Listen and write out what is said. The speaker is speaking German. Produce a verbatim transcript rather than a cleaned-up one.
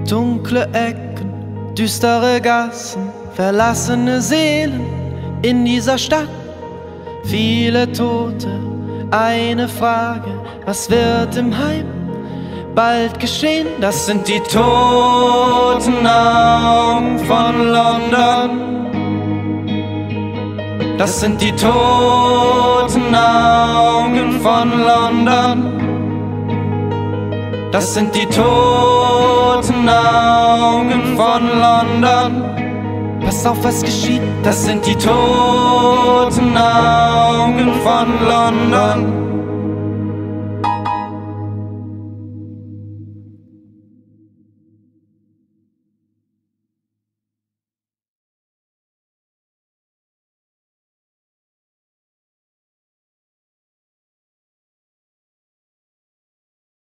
Dunkle Ecken, düstere Gassen, verlassene Seelen in dieser Stadt. Viele Tote, eine Frage, was wird im Heim bald geschehen? Das sind die toten Augen von London. Das sind die toten Augen von London. Das sind die toten Augen von London. Pass auf, was geschieht. Das sind die toten Augen von London.